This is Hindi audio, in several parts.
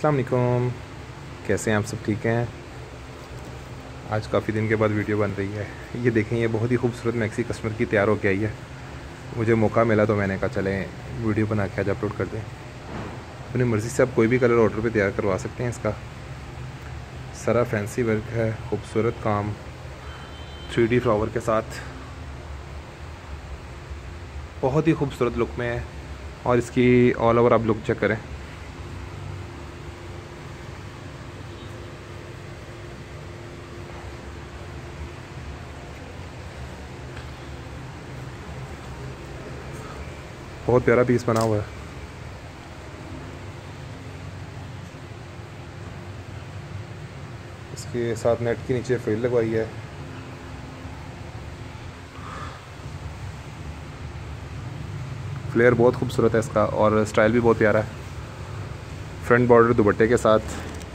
अस्सलाम वालेकुम, कैसे हैं आप सब? ठीक हैं। आज काफ़ी दिन के बाद वीडियो बन रही है। ये देखें, ये बहुत ही खूबसूरत मैक्सी कस्टमर की तैयार होके आई है। मुझे मौका मिला तो मैंने कहा चलें वीडियो बना के आज अपलोड कर दें। अपनी मर्ज़ी से आप कोई भी कलर ऑर्डर पे तैयार करवा सकते हैं। इसका सारा फैंसी वर्क है, खूबसूरत काम 3D फ्लावर के साथ, बहुत ही खूबसूरत लुक में है। और इसकी ऑल ओवर आप लुक चेक करें। बहुत प्यारा पीस बना हुआ है। इसके साथ नेट के नीचे फ्रिल लगवाई है। फ्लेयर बहुत खूबसूरत है इसका और स्टाइल भी बहुत प्यारा है। फ्रंट बॉर्डर दुपट्टे के साथ।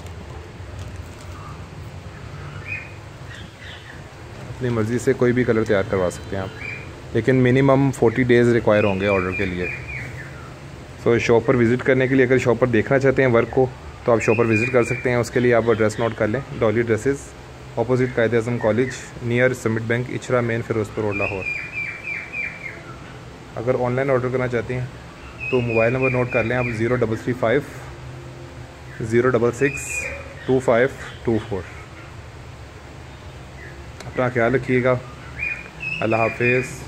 अपनी मर्ज़ी से कोई भी कलर तैयार करवा सकते हैं आप, लेकिन मिनिमम 40 डेज़ रिक्वायर होंगे ऑर्डर के लिए। सो शॉप पर विज़िट करने के लिए, अगर शॉप पर देखना चाहते हैं वर्क को, तो आप शॉप पर विज़िट कर सकते हैं। उसके लिए आप एड्रेस नोट कर लें। Dolly dresses, opposite Quaid e Azam college, near summit bank, Ichhra main, Ferozepur road, Lahore. अगर ऑनलाइन ऑर्डर करना चाहते हैं तो मोबाइल नंबर नोट कर लें आप 0335 066 2524। अपना ख्याल रखिएगा। अल्लाह हाफिज़।